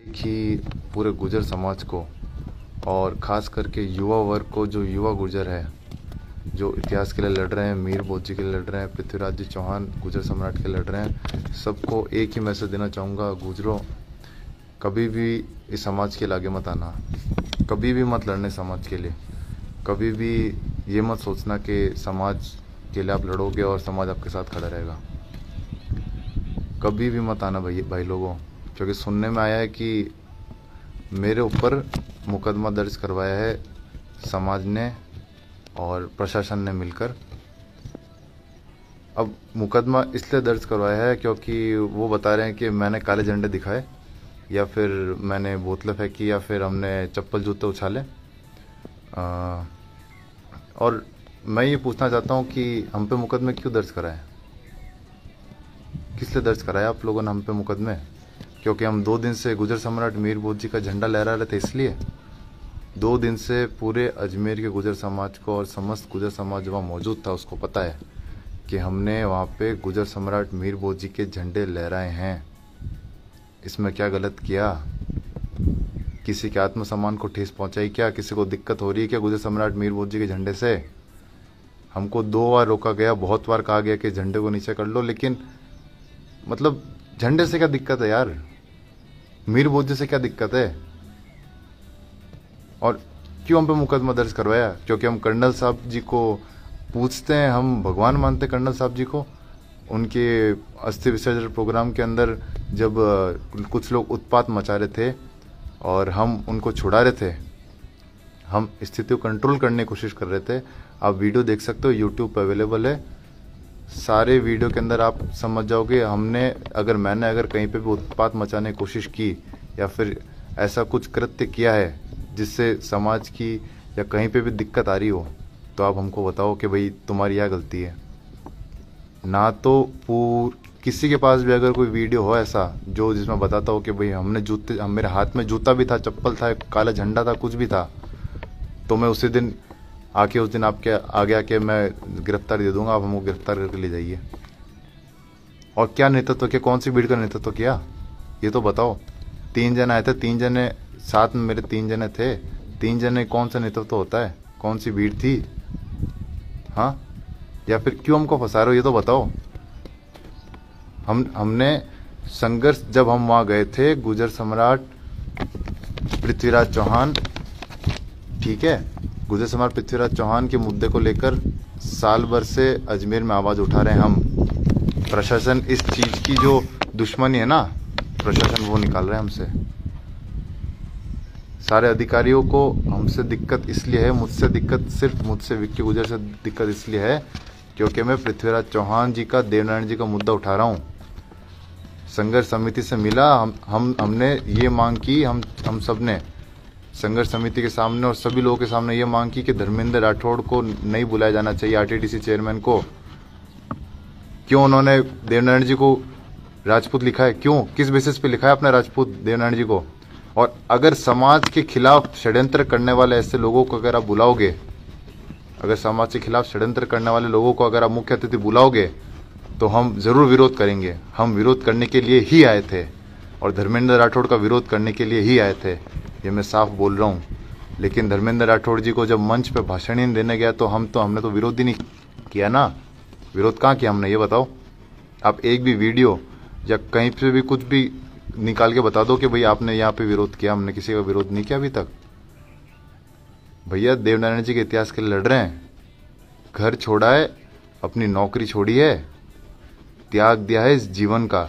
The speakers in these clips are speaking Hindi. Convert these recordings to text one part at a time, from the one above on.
कि पूरे गुर्जर समाज को और ख़ास करके युवा वर्ग को, जो युवा गुर्जर है, जो इतिहास के लिए लड़ रहे हैं, मीर बोध जी के लिए लड़ रहे हैं, पृथ्वीराज जी चौहान गुर्जर सम्राट के लिए लड़ रहे हैं, सबको एक ही मैसेज देना चाहूँगा। गुर्जरों, कभी भी इस समाज के लिए आगे मत आना, कभी भी मत लड़ने समाज के लिए, कभी भी ये मत सोचना कि समाज के लिए आप लड़ोगे और समाज आपके साथ खड़ा रहेगा। कभी भी मत आना भाई लोगों, क्योंकि सुनने में आया है कि मेरे ऊपर मुकदमा दर्ज करवाया है समाज ने और प्रशासन ने मिलकर। अब मुकदमा इसलिए दर्ज करवाया है क्योंकि वो बता रहे हैं कि मैंने काले झंडे दिखाए, या फिर मैंने बोतलें फेंकी, या फिर हमने चप्पल जूते उछाले। और मैं ये पूछना चाहता हूँ कि हम पे मुकदमे क्यों दर्ज कराए, किस लिए दर्ज कराया आप लोगों ने हम पे मुकदमे? क्योंकि हम 2 दिन से गुर्जर सम्राट मीर बोध जी का झंडा लहरा रहे थे, इसलिए 2 दिन से पूरे अजमेर के गुर्जर समाज को और समस्त गुर्जर समाज जो वहाँ मौजूद था उसको पता है कि हमने वहाँ पे गुर्जर सम्राट मीर बोध जी के झंडे लहराए हैं। इसमें क्या गलत किया? किसी के आत्मसम्मान को ठेस पहुंचाई क्या? किसी को दिक्कत हो रही है क्या गुर्जर सम्राट मीर बोध जी के झंडे से? हमको 2 बार रोका गया, बहुत बार कहा गया कि झंडे को नीचे कर लो, लेकिन मतलब झंडे से क्या दिक्कत है यार? मीर बोध जी से क्या दिक्कत है? और क्यों हम पे मुकदमा दर्ज करवाया? क्योंकि हम कर्नल साहब जी को पूछते हैं, हम भगवान मानते कर्नल साहब जी को। उनके अस्थि विसर्जन प्रोग्राम के अंदर जब कुछ लोग उत्पात मचा रहे थे और हम उनको छुड़ा रहे थे, हम स्थिति को कंट्रोल करने की कोशिश कर रहे थे। आप वीडियो देख सकते हो, यूट्यूब पर अवेलेबल है। सारे वीडियो के अंदर आप समझ जाओगे मैंने अगर कहीं पे भी उत्पात मचाने की कोशिश की या फिर ऐसा कुछ कृत्य किया है जिससे समाज की या कहीं पे भी दिक्कत आ रही हो, तो आप हमको बताओ कि भाई तुम्हारी क्या गलती है। ना तो किसी के पास भी अगर कोई वीडियो हो ऐसा जो जिसमें बताता हो कि भाई मेरे हाथ में जूता भी था, चप्पल था, काला झंडा था, कुछ भी था, तो मैं उस दिन आपके आगे आके मैं गिरफ्तारी दे दूंगा, आप हमको गिरफ्तार करके ले जाइए। और क्या नेतृत्व किया, कौन सी भीड़ का नेतृत्व किया, ये तो बताओ। 3 जने आए थे, 3 जने साथ में मेरे 3 जने थे, 3 जने कौन सा नेतृत्व होता है? कौन सी भीड़ थी? हाँ, या फिर क्यों हमको फंसा रहे हो, ये तो बताओ। हमने संघर्ष, जब हम वहां गए थे, गुर्जर सम्राट पृथ्वीराज चौहान, ठीक है, गुर्जर सम्राट पृथ्वीराज चौहान के मुद्दे को लेकर साल भर से अजमेर में आवाज उठा रहे हैं हम। प्रशासन इस चीज की जो दुश्मनी है ना, प्रशासन वो निकाल रहे हैं हमसे। सारे अधिकारियों को हमसे दिक्कत इसलिए है, सिर्फ मुझसे विक्की गुर्जर से दिक्कत इसलिए है क्योंकि मैं पृथ्वीराज चौहान जी का, देवनारायण जी का मुद्दा उठा रहा हूँ। संघर्ष समिति से मिला, हमने ये मांग की, हम सब ने संघर्ष समिति के सामने और सभी लोगों के सामने ये मांग की कि धर्मेंद्र राठौड़ को नहीं बुलाया जाना चाहिए, आरटीडीसी चेयरमैन को। क्यों उन्होंने देवनारायण जी को राजपूत लिखा है? क्यों, किस बेसिस पे लिखा है अपने राजपूत देवनारायण जी को? और अगर समाज के खिलाफ षड्यंत्र करने वाले ऐसे लोगों को अगर आप बुलाओगे, अगर समाज के खिलाफ षड्यंत्र करने वाले लोगों को अगर आप मुख्य अतिथि बुलाओगे, तो हम जरूर विरोध करेंगे। हम विरोध करने के लिए ही आए थे और धर्मेंद्र राठौड़ का विरोध करने के लिए ही आए थे, ये मैं साफ बोल रहा हूँ। लेकिन धर्मेंद्र राठौड़ जी को जब मंच पे भाषण ही देने गया तो हमने तो विरोध ही नहीं किया ना। विरोध कहाँ किया हमने, ये बताओ। आप एक भी वीडियो या कहीं पे भी कुछ भी निकाल के बता दो कि भाई आपने यहाँ पे विरोध किया। हमने किसी का विरोध नहीं किया अभी तक। भैया देवनारायण जी के इतिहास के लिए लड़ रहे हैं, घर छोड़ा है, अपनी नौकरी छोड़ी है, त्याग दिया है इस जीवन का।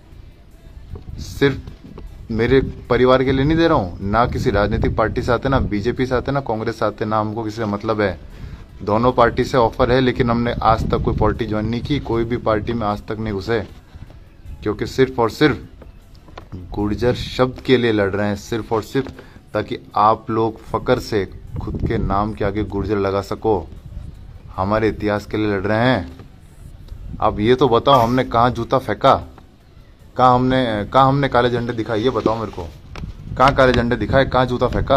सिर्फ मेरे परिवार के लिए नहीं दे रहा हूँ, ना किसी राजनीतिक पार्टी से आते, ना बीजेपी से आते, ना कांग्रेस से आते, ना हमको किसी से मतलब है। दोनों पार्टी से ऑफर है, लेकिन हमने आज तक कोई पार्टी ज्वाइन नहीं की, कोई भी पार्टी में आज तक नहीं घुसे, क्योंकि सिर्फ और सिर्फ गुर्जर शब्द के लिए लड़ रहे हैं, सिर्फ और सिर्फ ताकि आप लोग फकर से खुद के नाम के आगे गुर्जर लगा सको। हमारे इतिहास के लिए लड़ रहे हैं। अब ये तो बताओ, हमने कहाँ जूता फेंका, कहाँ हमने काले झंडे दिखाए, ये बताओ मेरे को। कहाँ काले झंडे दिखाए, कहाँ जूता फेंका?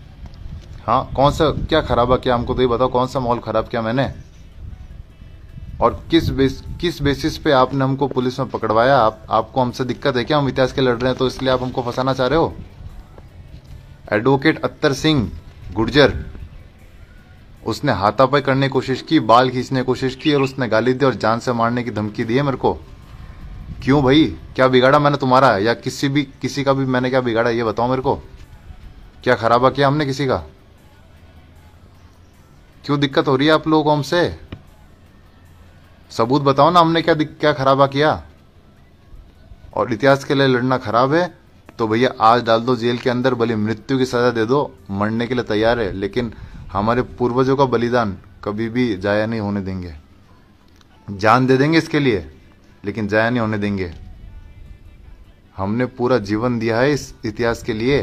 हाँ, कौन सा क्या खराबा किया हमको तो ये बताओ, कौन सा माहौल खराब किया मैंने? और किस बेसिस पे आपने हमको पुलिस में पकड़वाया? आपको हमसे दिक्कत है क्या? हम इतिहास के लड़ रहे हैं तो इसलिए आप हमको फंसाना चाह रहे हो? एडवोकेट अत्तर सिंह गुर्जर, उसने हाथापाई करने की कोशिश की, बाल खींचने की कोशिश की और उसने गाली दी और जान से मारने की धमकी दी है मेरे को। क्यों भाई, क्या बिगाड़ा मैंने तुम्हारा या किसी का भी मैंने क्या बिगाड़ा? ये बताओ मेरे को, क्या खराबा किया हमने किसी का? क्यों दिक्कत हो रही है आप लोगों को हमसे? सबूत बताओ ना, हमने क्या खराबा किया? और इतिहास के लिए लड़ना खराब है तो भैया आज डाल दो जेल के अंदर, भले मृत्यु की सजा दे दो, मरने के लिए तैयार है, लेकिन हमारे पूर्वजों का बलिदान कभी भी जाया नहीं होने देंगे। जान दे देंगे इसके लिए, लेकिन जाया नहीं होने देंगे। हमने पूरा जीवन दिया है इस इतिहास के लिए।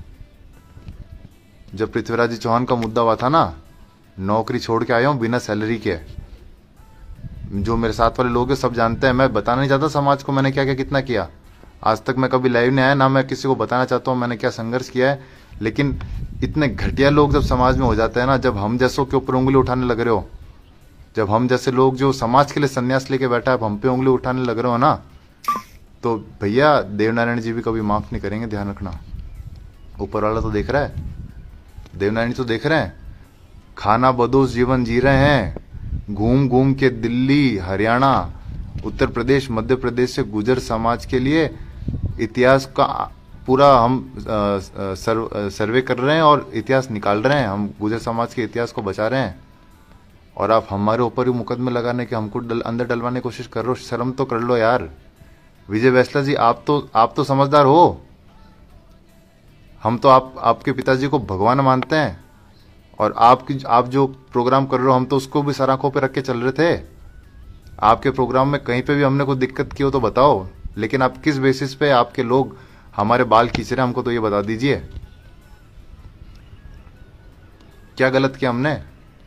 जब पृथ्वीराज जी चौहान का मुद्दा हुआ था ना, नौकरी छोड़ के आया हूं बिना सैलरी के। जो मेरे साथ वाले लोग हैं सब जानते हैं, मैं बताना नहीं चाहता समाज को मैंने क्या क्या कितना किया। आज तक मैं कभी लाइव नहीं आया, ना मैं किसी को बताना चाहता हूं मैंने क्या संघर्ष किया है। लेकिन इतने घटिया लोग जब समाज में हो जाते हैं ना, जब हम जैसों के ऊपर उंगली उठाने लग रहे हो, जब हम जैसे लोग जो समाज के लिए संन्यास लेके बैठा है हम पे उंगली उठाने लग रहे हो ना, तो भैया देवनारायण जी भी कभी माफ नहीं करेंगे, ध्यान रखना। ऊपर वाला तो देख रहा है, देवनारायण जी तो देख रहे हैं। खाना बदोश जीवन जी रहे हैं, घूम घूम के दिल्ली, हरियाणा, उत्तर प्रदेश, मध्य प्रदेश से गुजर समाज के लिए इतिहास का पूरा हम सर्वे कर रहे हैं और इतिहास निकाल रहे हैं। हम गुजर समाज के इतिहास को बचा रहे हैं और आप हमारे ऊपर ही मुकदमे लगाने के, हमको अंदर डलवाने की कोशिश कर रहे हो। शर्म तो कर लो यार। विजय वैसला जी, आप तो समझदार हो। हम तो आपके पिताजी को भगवान मानते हैं और आप जो प्रोग्राम कर रहे हो हम तो उसको भी सर आंखों पे रख के चल रहे थे। आपके प्रोग्राम में कहीं पे भी हमने कोई दिक्कत की हो तो बताओ, लेकिन आप किस बेसिस पे आपके लोग हमारे बाल खींच रहे हैं हमको तो ये बता दीजिए। क्या गलत किया हमने?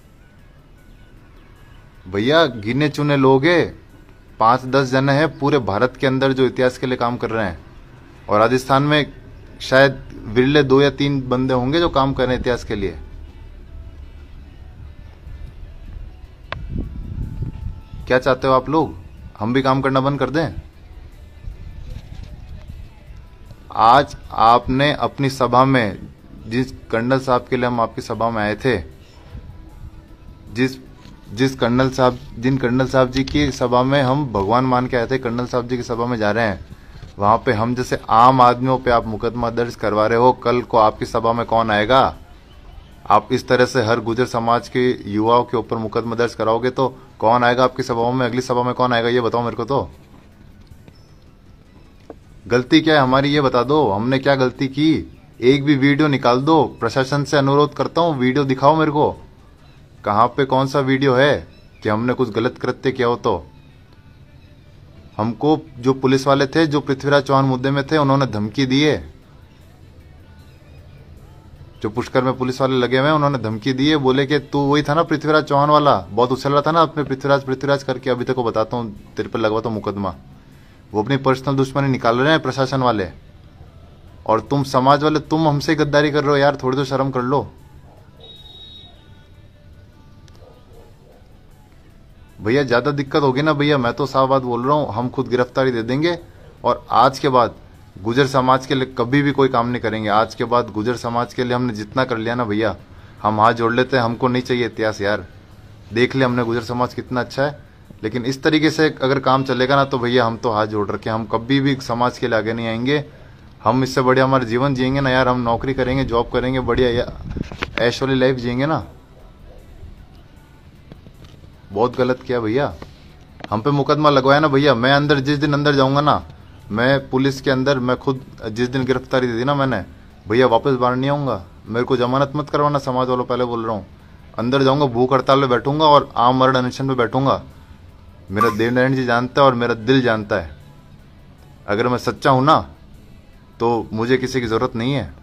भैया गिने चुने लोग हैं, 5-10 जने हैं पूरे भारत के अंदर जो इतिहास के लिए काम कर रहे हैं, और राजस्थान में शायद विरले 2 या 3 बंदे होंगे जो काम कर रहे हैं इतिहास के लिए। क्या चाहते हो आप लोग, हम भी काम करना बंद कर दें? आज आपने अपनी सभा में, जिस कर्नल साहब के लिए हम आपकी सभा में आए थे, जिन कर्नल साहब जी की सभा में हम भगवान मान के आए थे, कर्नल साहब जी की सभा में जा रहे हैं, वहां पे हम जैसे आम आदमियों पे आप मुकदमा दर्ज करवा रहे हो। कल को आपकी सभा में कौन आएगा? आप इस तरह से हर गुजर समाज के युवाओं के ऊपर मुकदमा दर्ज कराओगे तो कौन आएगा आपकी सभाओं में? अगली सभा में कौन आएगा ये बताओ मेरे को। तो गलती क्या है हमारी ये बता दो, हमने क्या गलती की? एक भी वीडियो निकाल दो, प्रशासन से अनुरोध करता हूं वीडियो दिखाओ मेरे को। कहां पे कौन सा वीडियो है कि हमने कुछ गलत कृत्य किया हो? तो हमको जो पुलिस वाले थे जो पृथ्वीराज चौहान मुद्दे में थे उन्होंने धमकी दी है, जो पुष्कर में पुलिस वाले लगे हुए हैं उन्होंने धमकी दी है, बोले कि तू वही था ना पृथ्वीराज चौहान वाला, बहुत उछल रहा था ना अपने पृथ्वीराज करके, अभी तक को बताता हूँ तेरे पर लगवा तो मुकदमा। वो अपनी पर्सनल दुश्मनी निकाल रहे हैं प्रशासन वाले, और तुम समाज वाले तुम हमसे गद्दारी कर रहे हो यार, थोड़ी तो शर्म कर लो भैया। ज्यादा दिक्कत होगी ना भैया, मैं तो साफ बात बोल रहा हूँ, हम खुद गिरफ्तारी दे देंगे और आज के बाद गुजर समाज के लिए कभी भी कोई काम नहीं करेंगे। आज के बाद गुजर समाज के लिए हमने जितना कर लिया ना भैया, हम हाथ जोड़ लेते हैं। हमको नहीं चाहिए इतिहास यार, देख ले हमने गुजर समाज कितना अच्छा है, लेकिन इस तरीके से अगर काम चलेगा ना तो भैया हम तो हाथ जोड़ रखे, हम कभी भी समाज के लिए आगे नहीं आएंगे। हम इससे बढ़िया हमारा जीवन जिएंगे ना यार, हम नौकरी करेंगे, जॉब करेंगे, बढ़िया ऐश वाली लाइफ जिएंगे ना। बहुत गलत किया भैया, हम पे मुकदमा लगवाया ना भैया। मैं अंदर जिस दिन अंदर जाऊंगा ना, मैं पुलिस के अंदर, मैं खुद जिस दिन गिरफ्तारी दे दी ना मैंने भैया, वापस बाहर नहीं आऊंगा। मेरे को जमानत मत करवाना समाज वालों, पहले बोल रहा हूँ। अंदर जाऊंगा, भूख हड़ताल में बैठूंगा और आम मरण अनशन पे बैठूंगा। मेरा देवनारायण जी जानता है और मेरा दिल जानता है, अगर मैं सच्चा हूं ना तो मुझे किसी की जरूरत नहीं है।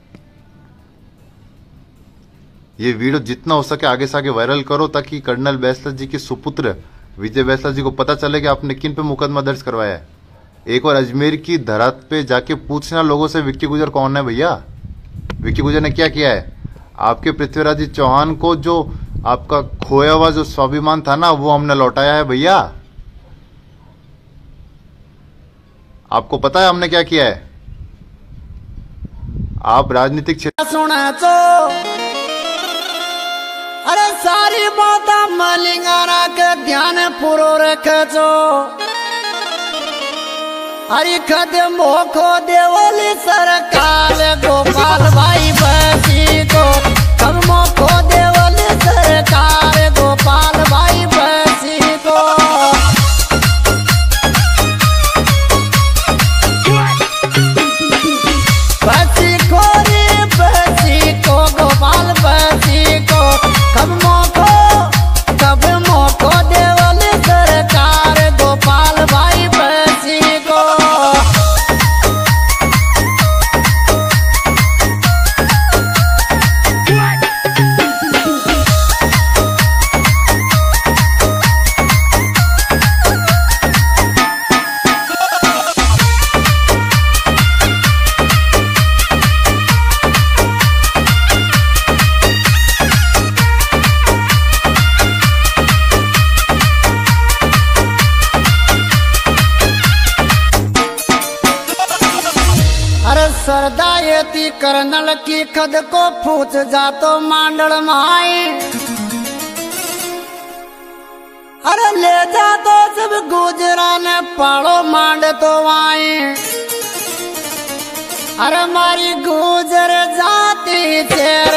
ये वीडियो जितना हो सके आगे से आगे वायरल करो, ताकि कर्नल वैसला जी के सुपुत्र विजय वैसला जी को पता चले कि आपने किन पे मुकदमा दर्ज करवाया है। एक और अजमेर की धरात पे जाके पूछना लोगों से विक्की गुजर कौन है भैया, विक्की गुजर ने क्या किया है। आपके पृथ्वीराज जी चौहान को जो आपका खोया हुआ जो स्वाभिमान था ना, वो हमने लौटाया है भैया। आपको पता है हमने क्या किया है? आप राजनीतिक क्षेत्र सुना तो अरे सारी बात मलिंगाना के ध्यान पूरो रखे जो हरी खदे मोखो देवली सरकार गोपाल भाई बसी को कब मोखो देवली सरकार गोपाल भाई बसी को बसी को रे बसी को गोपाल बसी को कब मोखो देवली सरकार गोपाल भाई बसी को सरदायती कर्नल की खद को पूछ जातो मांडल माई अरे ले जातो सब गुजरा ने पाड़ो मांड तो आए अरे मारी गुजर जाती थे